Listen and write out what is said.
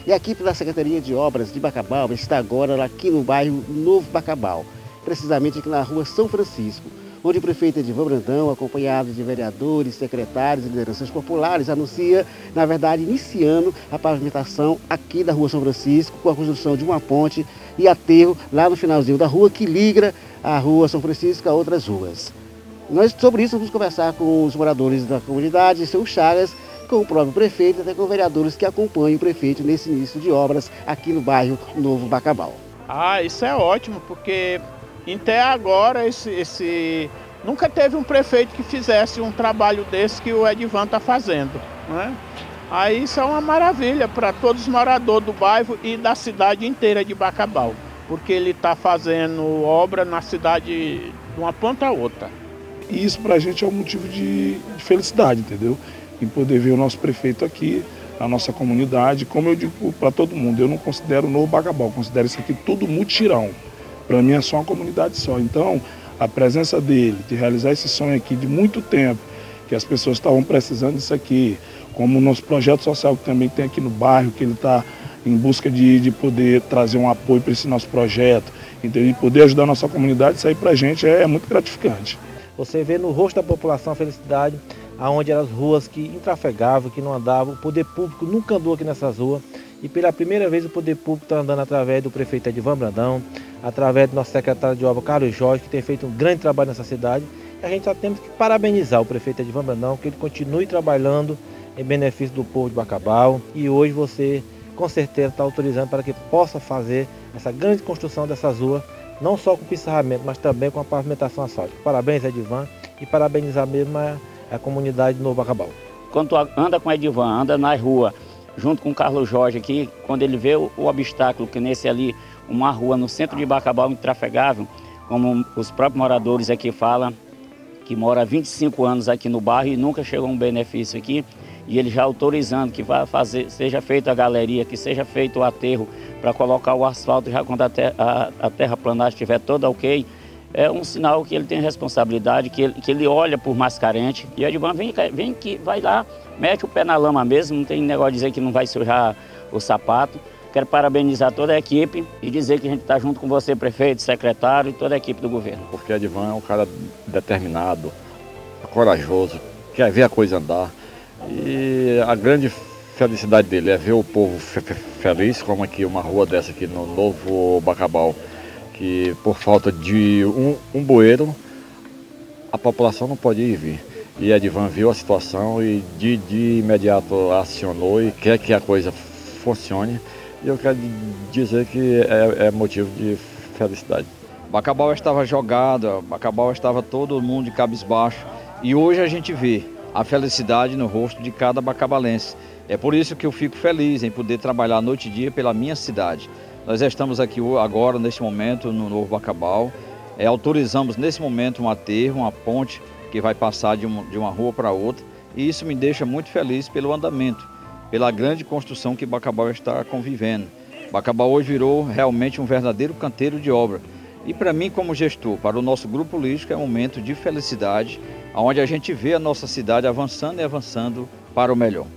E a equipe da Secretaria de Obras de Bacabal está agora aqui no bairro Novo Bacabal, precisamente aqui na rua São Francisco, onde o prefeito Edivan Brandão, acompanhado de vereadores, secretários e lideranças populares, anuncia, na verdade, iniciando a pavimentação aqui da rua São Francisco, com a construção de uma ponte e aterro lá no finalzinho da rua, que liga a rua São Francisco a outras ruas. Nós, sobre isso, vamos conversar com os moradores da comunidade, seu Chagas, com o próprio prefeito, até com vereadores que acompanham o prefeito nesse início de obras aqui no bairro Novo Bacabal. Isso é ótimo, porque até agora nunca teve um prefeito que fizesse um trabalho desse que o Edivan está fazendo, né? Aí isso é uma maravilha para todos os moradores do bairro e da cidade inteira de Bacabal, porque ele está fazendo obra na cidade de uma ponta a outra. E isso para a gente é um motivo de felicidade, entendeu? Em poder ver o nosso prefeito aqui, na nossa comunidade. Como eu digo para todo mundo, eu não considero o Novo Bacabal, considero isso aqui tudo mutirão. Para mim é só uma comunidade só. Então, a presença dele, de realizar esse sonho aqui de muito tempo, que as pessoas estavam precisando disso aqui, como o nosso projeto social que também tem aqui no bairro, que ele está em busca de poder trazer um apoio para esse nosso projeto, entendeu? E poder ajudar a nossa comunidade, isso aí para a gente é muito gratificante. Você vê no rosto da população a felicidade, aonde eram as ruas que intrafegavam, que não andavam, o poder público nunca andou aqui nessas ruas, e pela primeira vez o poder público está andando através do prefeito Edivan Brandão, através do nosso secretário de obra Carlos Jorge, que tem feito um grande trabalho nessa cidade. E a gente só temos que parabenizar o prefeito Edivan Brandão, que ele continue trabalhando em benefício do povo de Bacabal, e hoje você com certeza está autorizando para que possa fazer essa grande construção dessas ruas, não só com pinchamento, mas também com a pavimentação asfáltica. Parabéns, Edivan, e parabenizar mesmo a comunidade do Novo Bacabal. Quando tu anda com o Edivan, anda na rua, junto com o Carlos Jorge aqui, quando ele vê o obstáculo que nesse ali, uma rua no centro de Bacabal intrafegável, como os próprios moradores aqui falam, que mora há 25 anos aqui no bairro e nunca chegou um benefício aqui, e ele já autorizando que seja feita a galeria, que seja feito o aterro para colocar o asfalto já quando a terraplanagem estiver toda ok, é um sinal que ele tem responsabilidade, que ele olha por mais carente. E o Edivan vem que vai lá, mete o pé na lama mesmo, não tem negócio de dizer que não vai sujar o sapato. Quero parabenizar toda a equipe e dizer que a gente está junto com você, prefeito, secretário e toda a equipe do governo. Porque o Edivan é um cara determinado, corajoso, quer ver a coisa andar. E a grande felicidade dele é ver o povo feliz, como aqui uma rua dessa aqui no Novo Bacabal, que por falta de um bueiro, a população não pode ir vir. E Edivan viu a situação e de imediato acionou e quer que a coisa funcione. E eu quero dizer que é motivo de felicidade. Bacabal estava jogado, Bacabal estava todo mundo de cabisbaixo. E hoje a gente vê a felicidade no rosto de cada bacabalense. É por isso que eu fico feliz em poder trabalhar noite e dia pela minha cidade. Nós estamos aqui agora, neste momento, no Novo Bacabal. Autorizamos nesse momento um aterro, uma ponte que vai passar de uma rua para outra. E isso me deixa muito feliz pelo andamento, pela grande construção que Bacabal está convivendo. Bacabal hoje virou realmente um verdadeiro canteiro de obra. E para mim, como gestor, para o nosso grupo político, é um momento de felicidade, onde a gente vê a nossa cidade avançando e avançando para o melhor.